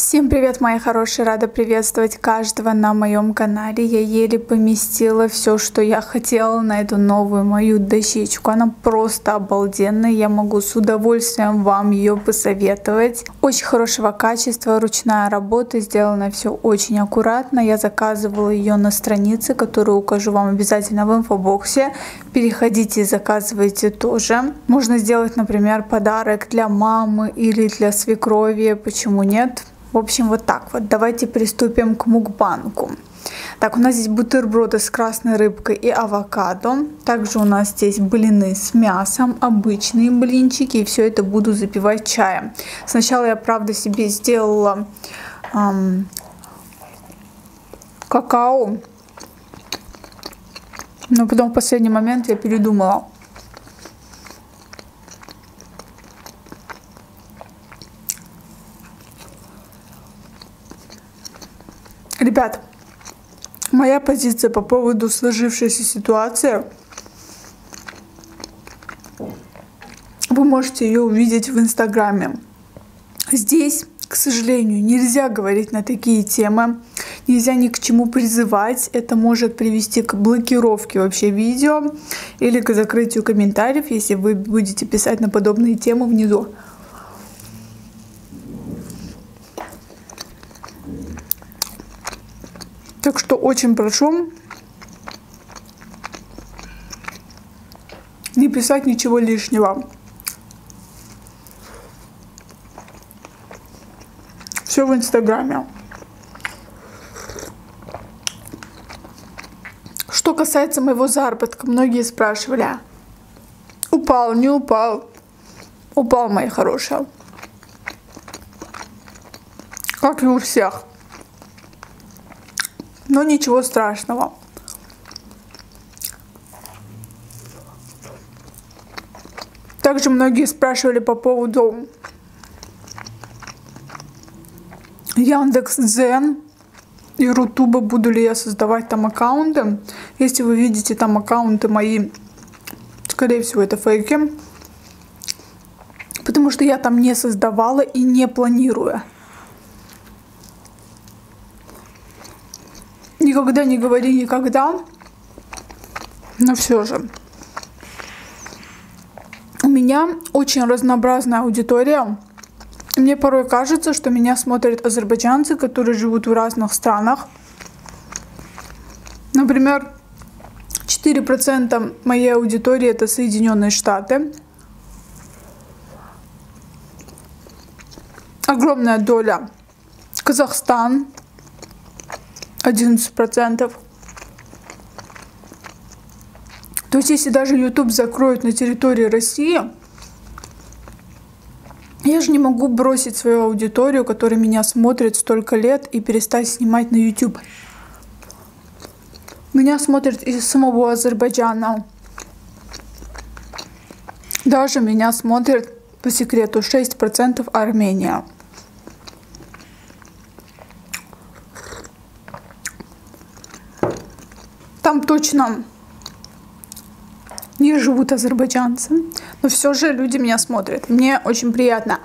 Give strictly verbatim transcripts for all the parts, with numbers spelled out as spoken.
Всем привет, мои хорошие! Рада приветствовать каждого на моем канале. Я еле поместила все, что я хотела на эту новую мою дощечку. Она просто обалденная. Я могу с удовольствием вам ее посоветовать. Очень хорошего качества, ручная работа. Сделано все очень аккуратно. Я заказывала ее на странице, которую укажу вам обязательно в инфобоксе. Переходите и заказывайте тоже. Можно сделать, например, подарок для мамы или для свекрови. Почему нет? В общем, вот так вот. Давайте приступим к мукбангу. Так, у нас здесь бутерброды с красной рыбкой и авокадо. Также у нас здесь блины с мясом, обычные блинчики. И все это буду запивать чаем. Сначала я, правда, себе сделала эм, какао. Но потом в последний момент я передумала. Ребят, моя позиция по поводу сложившейся ситуации, вы можете ее увидеть в Инстаграме. Здесь, к сожалению, нельзя говорить на такие темы, нельзя ни к чему призывать. Это может привести к блокировке вообще видео или к закрытию комментариев, если вы будете писать на подобные темы внизу. Так что очень прошу не писать ничего лишнего. Все в Инстаграме. Что касается моего заработка, многие спрашивали: упал, не упал? Упал, мои хорошие. Как и у всех. Но ничего страшного. Также многие спрашивали по поводу Яндекс.Дзен и Рутуба, буду ли я создавать там аккаунты. Если вы видите там аккаунты мои, скорее всего, это фейки. Потому что я там не создавала и не планирую. Никогда не говори никогда, но все же. У меня очень разнообразная аудитория. Мне порой кажется, что меня смотрят азербайджанцы, которые живут в разных странах. Например, четыре процента моей аудитории — это Соединенные Штаты. Огромная доля — Казахстан. одиннадцать процентов. То есть, если даже YouTube закроют на территории России, я же не могу бросить свою аудиторию, которая меня смотрит столько лет, и перестать снимать на YouTube. Меня смотрят из самого Азербайджана. Даже меня смотрят, по секрету, шесть процентов Армения. Там точно не живут азербайджанцы, но все же люди меня смотрят. Мне очень приятно,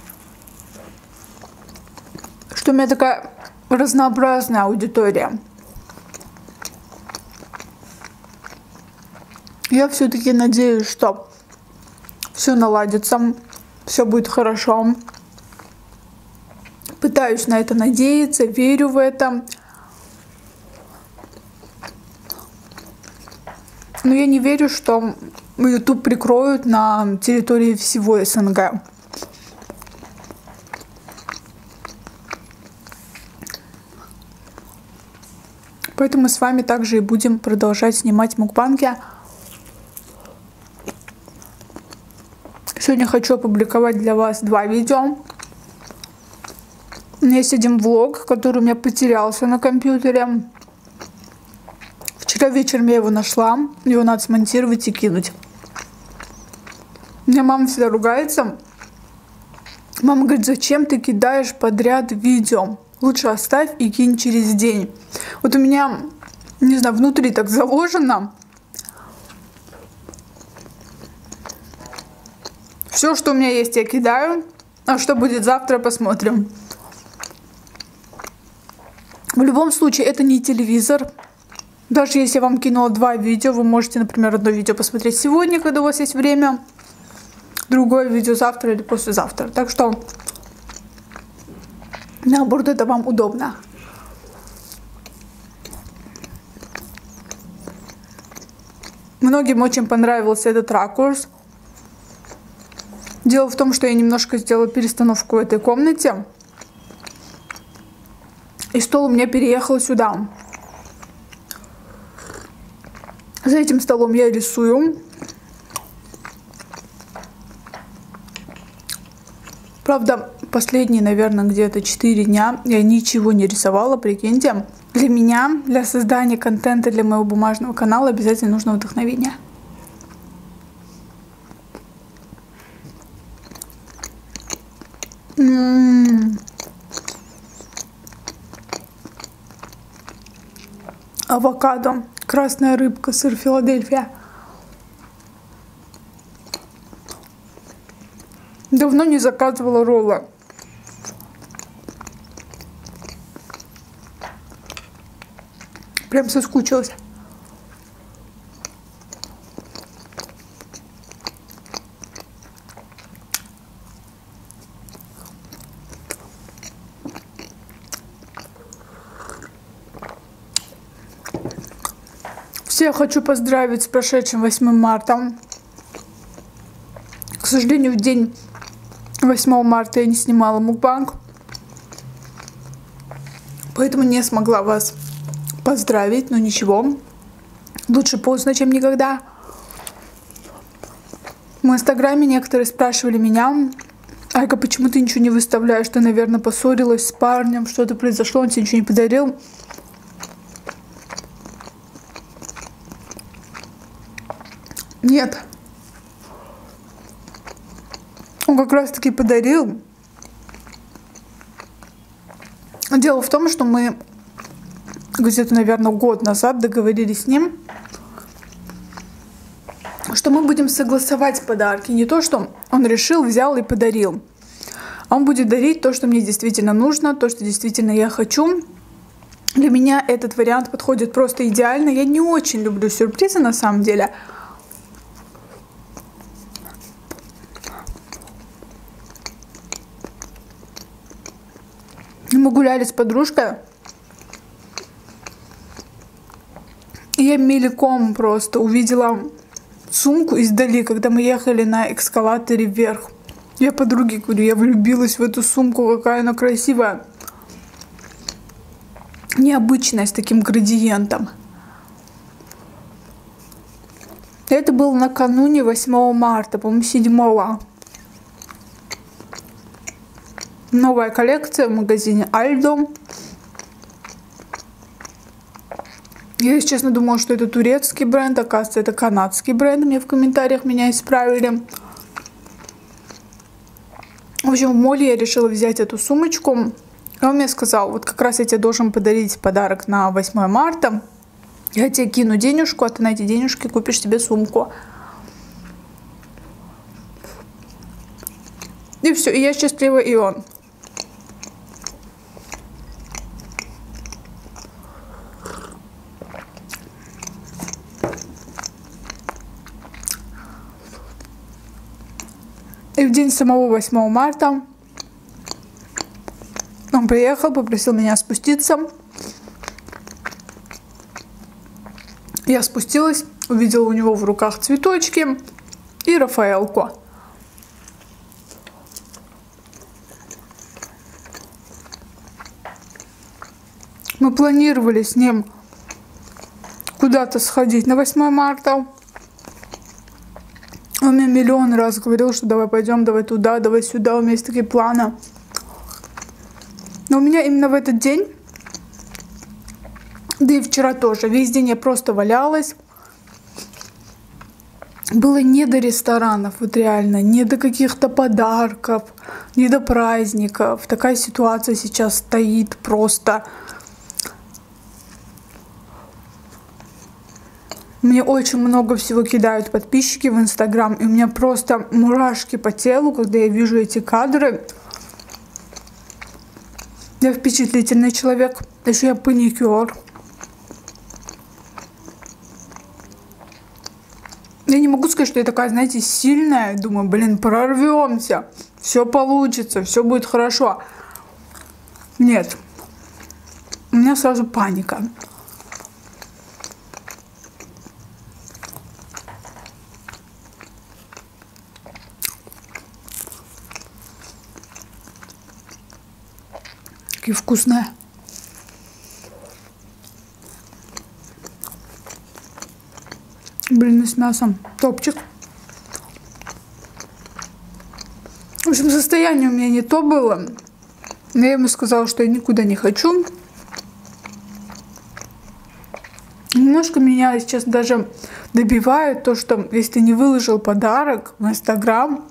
что у меня такая разнообразная аудитория. Я все-таки надеюсь, что все наладится, все будет хорошо. Пытаюсь на это надеяться, верю в это. Но я не верю, что YouTube прикроют на территории всего СНГ. Поэтому мы с вами также и будем продолжать снимать мукбанги. Сегодня хочу опубликовать для вас два видео. У меня есть один влог, который у меня потерялся на компьютере. Вчера вечером я его нашла, его надо смонтировать и кинуть. У меня мама всегда ругается. Мама говорит: зачем ты кидаешь подряд видео? Лучше оставь и кинь через день. Вот у меня, не знаю, внутри так заложено. Все, что у меня есть, я кидаю. А что будет завтра, посмотрим. В любом случае, это не телевизор. Даже если я вам кинула два видео, вы можете, например, одно видео посмотреть сегодня, когда у вас есть время, другое видео завтра или послезавтра. Так что, наоборот, это вам удобно. Многим очень понравился этот ракурс. Дело в том, что я немножко сделала перестановку в этой комнате. И стол у меня переехал сюда. За этим столом я рисую. Правда, последние, наверное, где-то четыре дня я ничего не рисовала, прикиньте. Для меня, для создания контента для моего бумажного канала обязательно нужно вдохновение. М-м-м. Авокадо, красная рыбка, сыр Филадельфия. Давно не заказывала роллы. Прям соскучилась. Всех хочу поздравить с прошедшим восьмым марта. К сожалению, в день восьмого марта я не снимала мукбанг, поэтому не смогла вас поздравить, но ничего. Лучше поздно, чем никогда. В инстаграме некоторые спрашивали меня: Айка, почему ты ничего не выставляешь? Ты, наверное, поссорилась с парнем, что-то произошло, он тебе ничего не подарил. Нет. Он как раз таки подарил. Дело в том, что мы где-то, наверное, год назад договорились с ним, что мы будем согласовать подарки. Не то, что он решил, взял и подарил. А он будет дарить то, что мне действительно нужно, то, что действительно я хочу. Для меня этот вариант подходит просто идеально. Я не очень люблю сюрпризы на самом деле. Мы гуляли с подружкой. И я мельком просто увидела сумку издали, когда мы ехали на эскалаторе вверх. Я подруге говорю, я влюбилась в эту сумку, какая она красивая. Необычная, с таким градиентом. Это было накануне восьмого марта, по-моему, седьмого. Новая коллекция в магазине Альдо. Я, если честно, думала, что это турецкий бренд, оказывается, это канадский бренд. Мне в комментариях меня исправили. В общем, в моле я решила взять эту сумочку. И он мне сказал, вот как раз я тебе должен подарить подарок на восьмое марта. Я тебе кину денежку, а ты на эти денежки купишь себе сумку. И все, и я счастлива, и он. И в день самого восьмого марта он приехал, попросил меня спуститься. Я спустилась, увидела у него в руках цветочки и Рафаэлку. Мы планировали с ним куда-то сходить на восьмое марта. Он мне миллион раз говорил, что давай пойдем, давай туда, давай сюда, у меня есть такие планы. Но у меня именно в этот день, да и вчера тоже, весь день я просто валялась. Было не до ресторанов, вот реально, не до каких-то подарков, не до праздников. Такая ситуация сейчас стоит просто. Мне очень много всего кидают подписчики в Инстаграм, и у меня просто мурашки по телу, когда я вижу эти кадры. Я впечатлительный человек. Еще я паникер. Я не могу сказать, что я такая, знаете, сильная. Думаю, блин, прорвемся. Все получится, все будет хорошо. Нет. У меня сразу паника. Какие вкусные. Блин, с мясом. Топчик. В общем, состояние у меня не то было. Я ему сказала, что я никуда не хочу. Немножко меня сейчас даже добивает то, что если ты не выложил подарок в Инстаграм,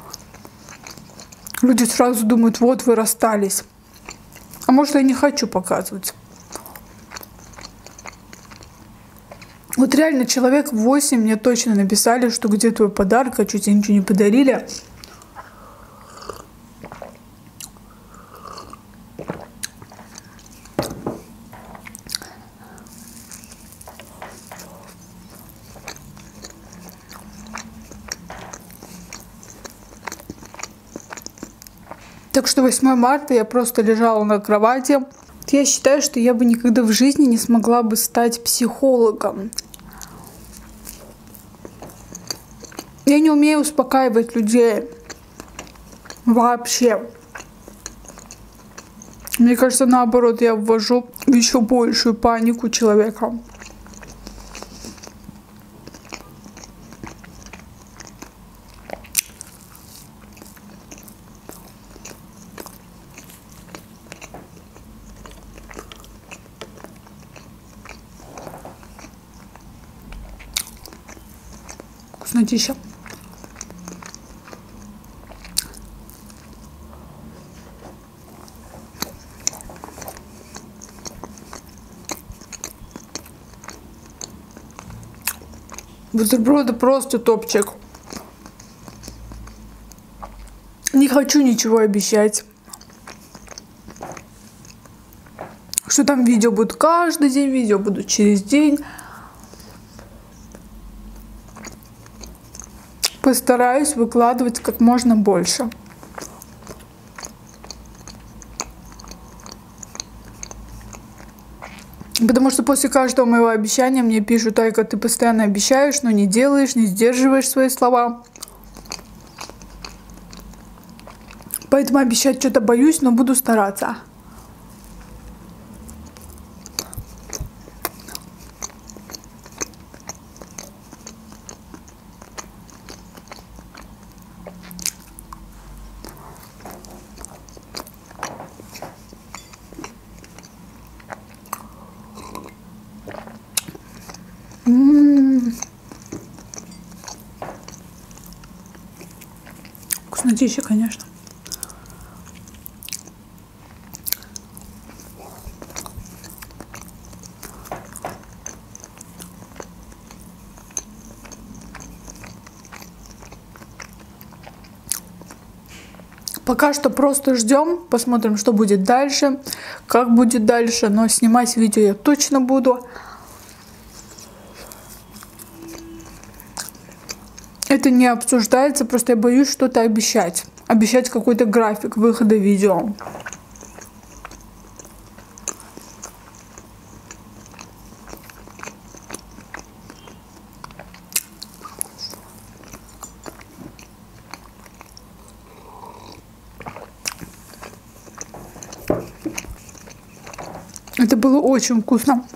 люди сразу думают, вот вы расстались. А может, я не хочу показывать. Вот реально человек восемь мне точно написали, что где твой подарок, а что тебе ничего не подарили. Так что восьмое марта я просто лежала на кровати. Я считаю, что я бы никогда в жизни не смогла бы стать психологом. Я не умею успокаивать людей. Вообще. Мне кажется, наоборот, я ввожу в еще большую панику человека. Вкуснотища. Бутерброды просто топчик. Не хочу ничего обещать. Что там видео будет каждый день, видео будут через день. Постараюсь выкладывать как можно больше. Потому что после каждого моего обещания мне пишут: Айка, ты постоянно обещаешь, но не делаешь, не сдерживаешь свои слова. Поэтому обещать что-то боюсь, но буду стараться. М-м-м. Вкуснотища, конечно. Пока что просто ждем, посмотрим, что будет дальше, как будет дальше, но снимать видео я точно буду. Это не обсуждается, просто я боюсь что-то обещать. Обещать какой-то график выхода видео. Это было очень вкусно.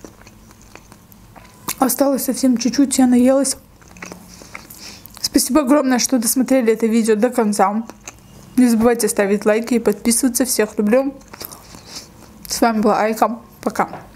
Осталось совсем чуть-чуть, я наелась. Спасибо огромное, что досмотрели это видео до конца. Не забывайте ставить лайки и подписываться. Всех люблю. С вами была Айка. Пока.